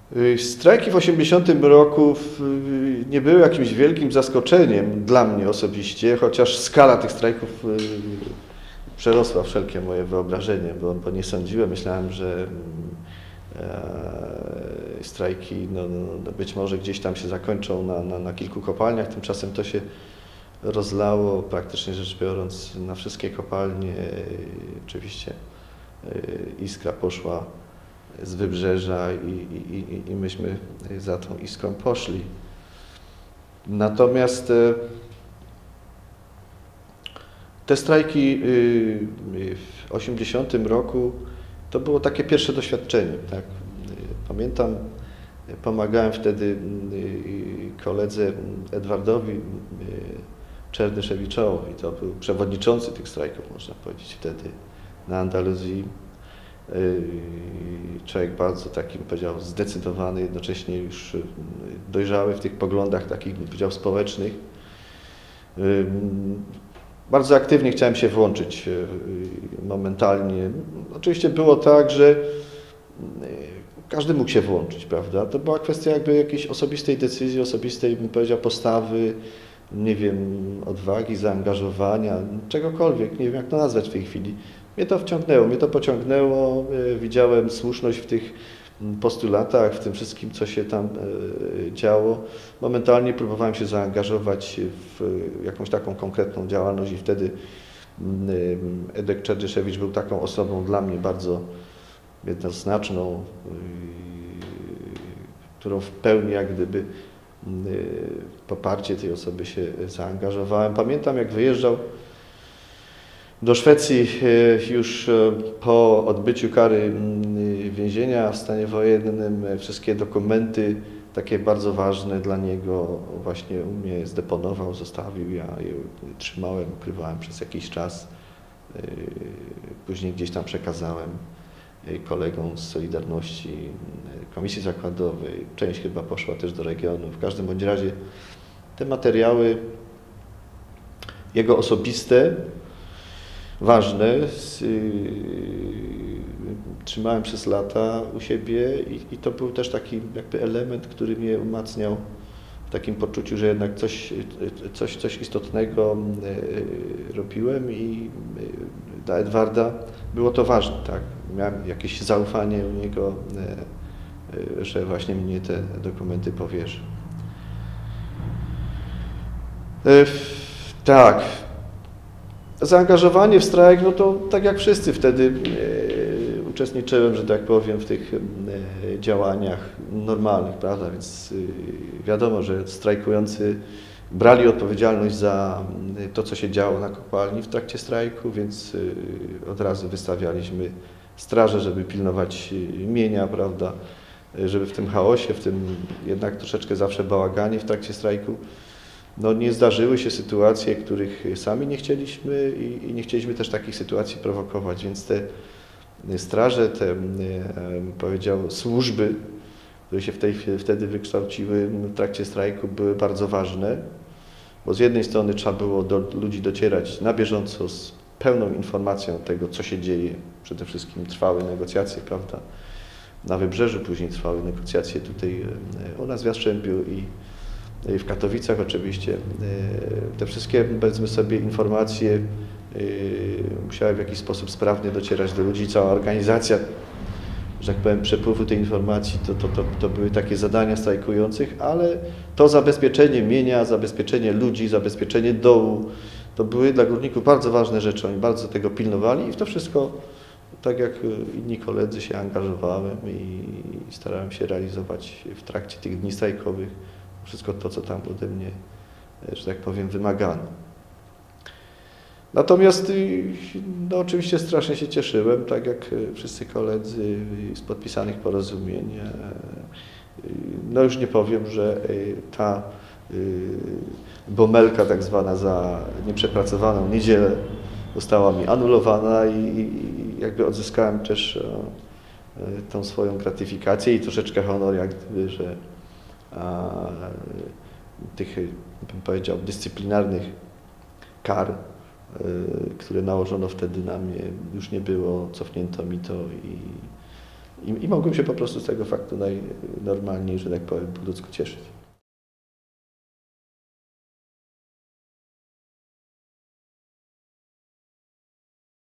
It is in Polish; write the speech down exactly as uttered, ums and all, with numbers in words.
Strajki w osiemdziesiątym roku nie były jakimś wielkim zaskoczeniem dla mnie osobiście, chociaż skala tych strajków przerosła wszelkie moje wyobrażenie, bo, bo nie sądziłem, myślałem, że e, strajki no, no, być może gdzieś tam się zakończą na, na, na kilku kopalniach, tymczasem to się rozlało praktycznie rzecz biorąc na wszystkie kopalnie. Oczywiście iskra poszła z wybrzeża i, i, i myśmy za tą iskrą poszli. Natomiast te strajki w osiemdziesiątym roku to było takie pierwsze doświadczenie. Tak? Pamiętam, pomagałem wtedy koledze Edwardowi Czernyszewiczowi, to był przewodniczący tych strajków, można powiedzieć, wtedy na Andaluzji. Człowiek bardzo takim, powiedział, zdecydowany, jednocześnie już dojrzały w tych poglądach takich, bym powiedział, społecznych. Bardzo aktywnie chciałem się włączyć momentalnie. Oczywiście było tak, że każdy mógł się włączyć, prawda? To była kwestia jakby jakiejś osobistej decyzji, osobistej, bym powiedział, postawy, nie wiem, odwagi, zaangażowania, czegokolwiek, nie wiem jak to nazwać w tej chwili. Mnie to wciągnęło, mnie to pociągnęło, widziałem słuszność w tych postulatach, w tym wszystkim, co się tam działo. Momentalnie próbowałem się zaangażować w jakąś taką konkretną działalność i wtedy Edek Czernyszewicz był taką osobą dla mnie bardzo jednoznaczną, którą w pełni jak gdyby poparcie tej osoby się zaangażowałem. Pamiętam, jak wyjeżdżał do Szwecji już po odbyciu kary więzienia w stanie wojennym, wszystkie dokumenty takie bardzo ważne dla niego właśnie u mnie zdeponował, zostawił. Ja je trzymałem, ukrywałem przez jakiś czas. Później gdzieś tam przekazałem kolegom z Solidarności, Komisji Zakładowej. Część chyba poszła też do regionu. W każdym bądź razie te materiały jego osobiste, ważne, z, yy, trzymałem przez lata u siebie i, i to był też taki jakby element, który mnie umacniał w takim poczuciu, że jednak coś, coś, coś istotnego yy, robiłem i yy, dla Edwarda było to ważne, tak? Miałem jakieś zaufanie u niego, yy, yy, że właśnie mnie te dokumenty powierzył. Yy, tak. Zaangażowanie w strajk, no to tak jak wszyscy wtedy e, uczestniczyłem, że tak powiem, w tych e, działaniach normalnych, prawda, więc e, wiadomo, że strajkujący brali odpowiedzialność za to, co się działo na kopalni w trakcie strajku, więc e, od razu wystawialiśmy straże, żeby pilnować mienia, prawda, żeby w tym chaosie, w tym jednak troszeczkę zawsze bałaganie w trakcie strajku, no nie zdarzyły się sytuacje, których sami nie chcieliśmy i, i nie chcieliśmy też takich sytuacji prowokować, więc te straże, te, powiedział, służby, które się w tej, wtedy wykształciły w trakcie strajku, były bardzo ważne, bo z jednej strony trzeba było do ludzi docierać na bieżąco z pełną informacją tego, co się dzieje. Przede wszystkim trwały negocjacje, prawda, na Wybrzeżu, później trwały negocjacje tutaj u nas w Jastrzębiu i w Katowicach oczywiście. Te wszystkie, powiedzmy sobie, informacje musiały w jakiś sposób sprawnie docierać do ludzi. Cała organizacja, że tak powiem, przepływu tej informacji to, to, to, to były takie zadania strajkujących, ale to zabezpieczenie mienia, zabezpieczenie ludzi, zabezpieczenie dołu, to były dla górników bardzo ważne rzeczy. Oni bardzo tego pilnowali i w to wszystko, tak jak inni koledzy, się angażowałem i starałem się realizować w trakcie tych dni strajkowych wszystko to, co tam ode mnie, że tak powiem, wymagano. Natomiast no, oczywiście strasznie się cieszyłem, tak jak wszyscy koledzy, z podpisanych porozumień. No już nie powiem, że ta bomelka tak zwana za nieprzepracowaną niedzielę została mi anulowana i jakby odzyskałem też tą swoją gratyfikację i troszeczkę honor, jak gdyby, że a, tych, bym powiedział, dyscyplinarnych kar, y, które nałożono wtedy na mnie, już nie było, cofnięto mi to i I, i mogłem się po prostu z tego faktu najnormalniej, że tak powiem, po ludzku cieszyć.